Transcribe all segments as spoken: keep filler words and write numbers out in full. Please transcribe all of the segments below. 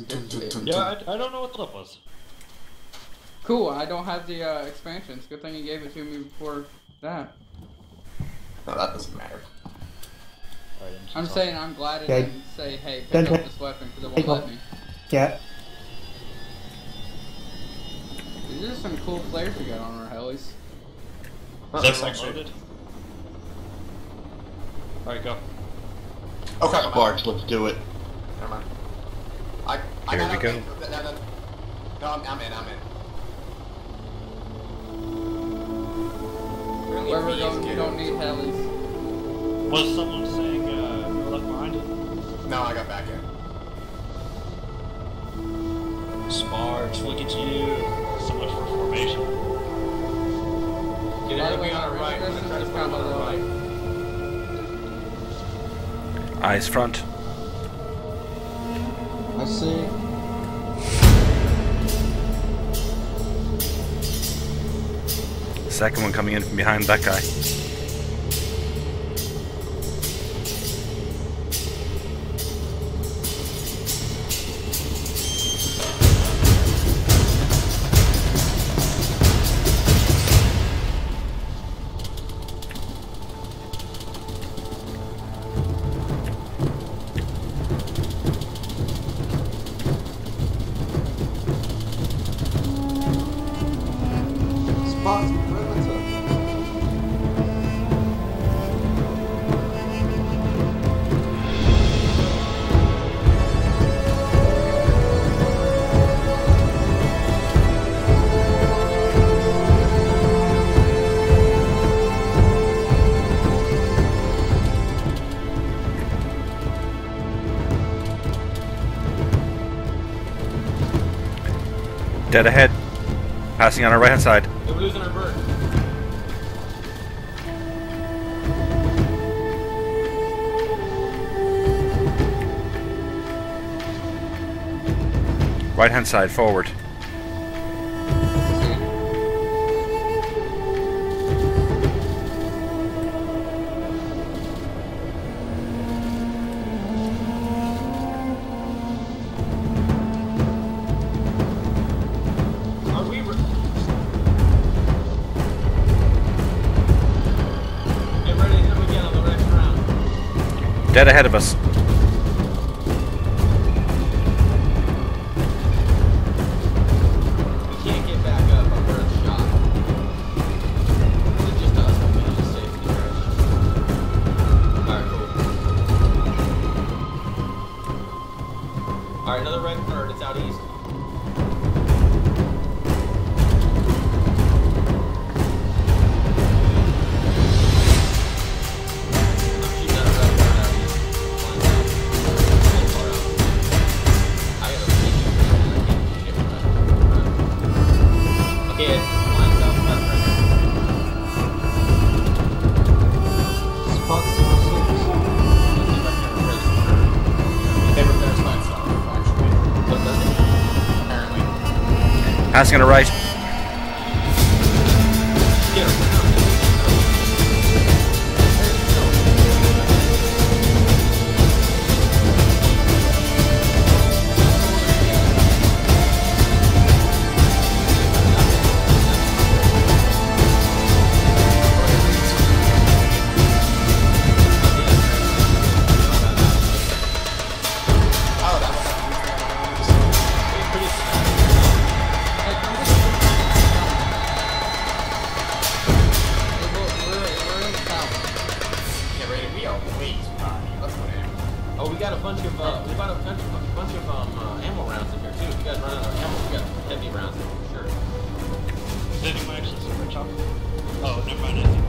Yeah, I, I don't know what the was. Cool, I don't have the uh, expansions. Good thing you gave it to me before that. No, that doesn't matter. Right, I'm saying I'm glad it Yeah. didn't say, hey, pick Don't up hit. this weapon because it Take won't off. let me. Yeah. These are some cool flares we got on our helis. Is that thing loaded? Alright, go. Oh crap, I'm Sparks, let's do it. Never mind. I, I Here got we out go. there. No, no, no, I'm, I'm in, I'm in. Where we're going, you don't need helis. Was someone saying uh, you were left behind? No, I got back in. Sparks, look at you. So much for formation. Get By the way, everybody on our right. We're gonna try to this put them is on our right. Eyes front. I see. Second one coming in from behind that guy. Spots, what's up? Dead ahead. Passing on our right hand side. We're losing our bird. Right hand side, forward. Are we... Re Get ready to come again on the next round. Dead ahead of us. We can't get back up. Our bird's shot. It's just us. We need to safety right now. Alright, cool. Alright, another red bird. It's out east. Passing on the right. Oh, we got a bunch of uh, we got a bunch of, a bunch of um, uh, ammo rounds in here too. If you guys run out of ammo, we got heavy rounds in here for sure. Did anyone actually see Red Chop? Oh, never mind. I think.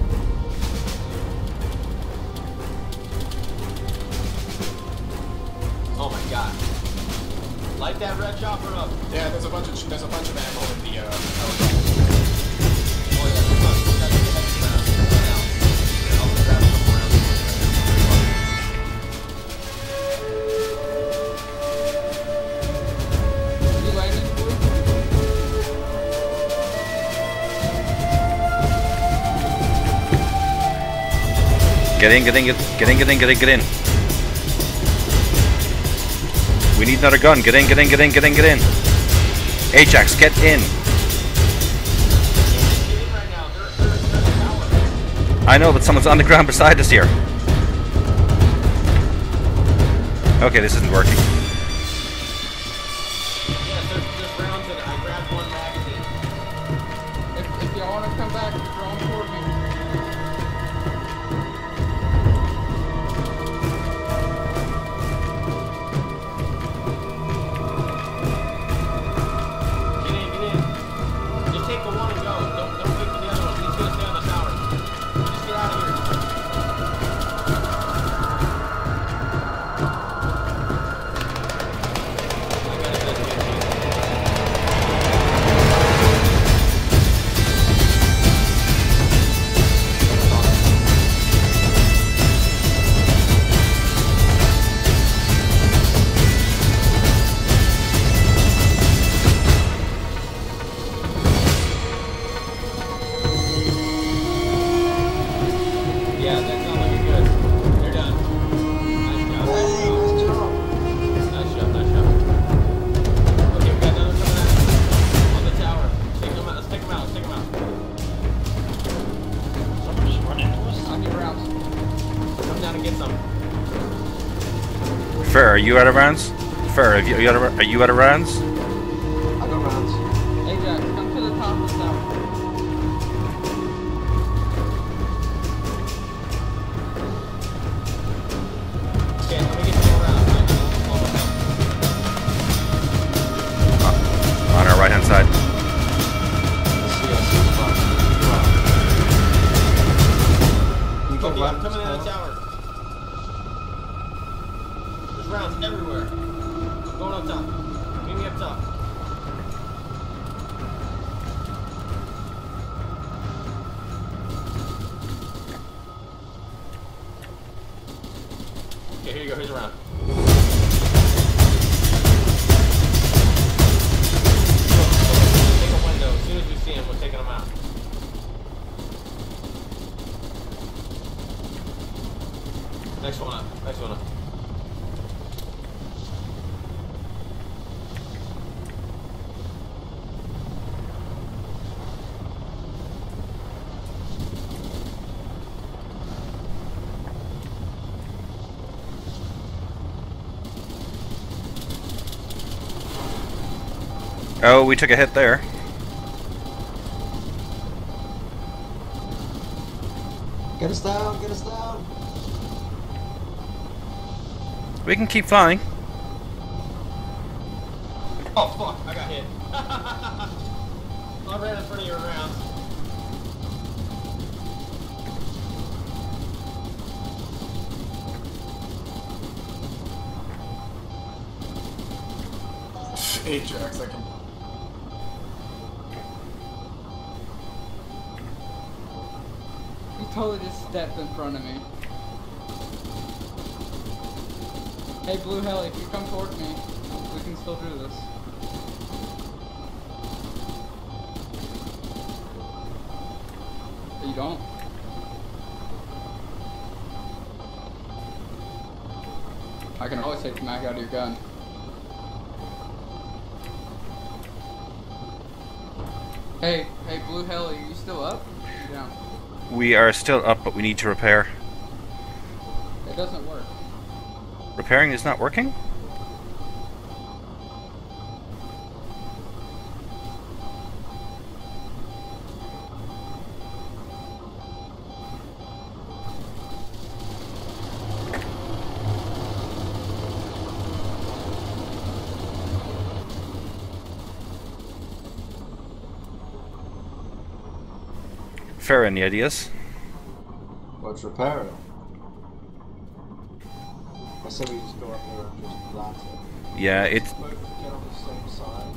Oh my god! Light that red chopper up. Yeah, there's a bunch of there's a bunch of ammo in the uh, helicopter. Oh yeah, come on. We gotta get heavy rounds. Run out. I'll just grab a couple rounds. You landing, Get in, get in, get, get in, get in, get in, get in. We need another gun. Get in, get in, get in, get in, get in. Ajax, get in. I know, but someone's on the ground beside us here. Okay, this isn't working. Yeah, there's, there's rounds in it. I grabbed one magazine. If, if y'all want to come back, draw them toward me. Get in, get in. Just take the one and go. Don't, don't wait for the other one. He's gonna stay on the tower. Just get out of here. I got it. That's good. Yeah, that's not looking good. They're done. Nice job. Nice job. Nice job. Nice job. Okay, we got another coming out on the tower. Take them out. Let's take them out. Let's take them out. Someone just run into us? I need rounds. Come down and get some. Fair, are you out of rounds? Fair, are you, are you, out, of, are you out of rounds? I got rounds. Ajax, come to the top of the tower. Okay, let me get you around. Hold on. On our right hand side. Okay, I'm coming in the tower. There's rounds everywhere. I'm going up top. Meet me up top. Okay, here you go. Here's a round. Take a window. As soon as we see him, we're taking him out. Next one up. Next one up. Oh, we took a hit there. Get us down, get us down. We can keep flying. Oh fuck, I got hit. I ran in front of your rounds. Ajax, I can. You totally just stepped in front of me. Hey, Blue Heli, if you come towards me, we can still do this. But you don't? I can always take the mag out of your gun. Hey, hey, Blue Heli, are you still up? Or are you down? We are still up, but we need to repair. It doesn't work. Repairing is not working? Fair, any ideas? Let's repair it. I said we just go up there and just plant it. Yeah, it's... Both get on the same side.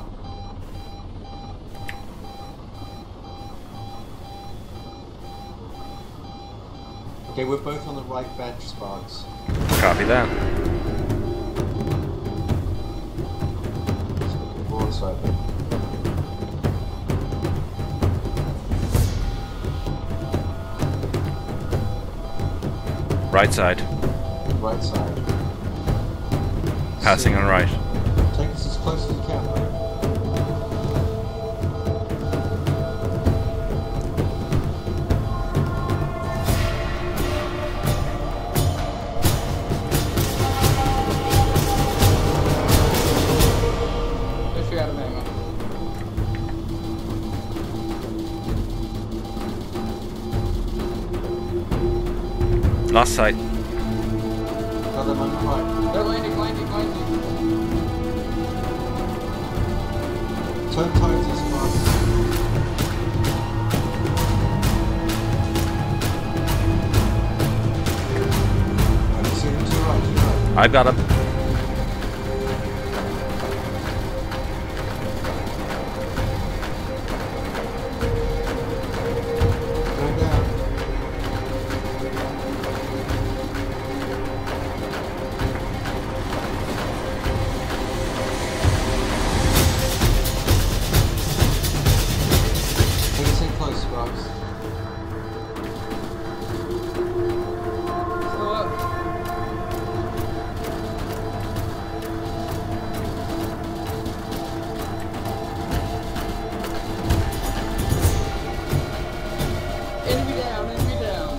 Okay, we're both on the right bench, Sparks. Copy that. Let's look at the broadside then. Right side. Right side. Passing on right. Take us as close as you can. Just out of ammo. Lost sight. Got them on the right. They're landing, landing, landing. Turn tight as fast. Have you seen him to the right? To the right. I've got him. Going down. Take us in close, Sparks. Still up. Enemy down, enemy down.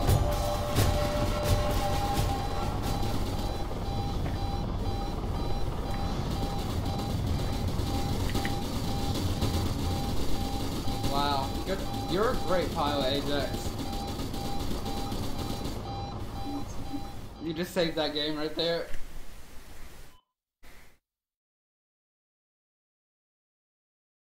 Wow, good. You're a great pilot, Ajax. You just saved that game right there.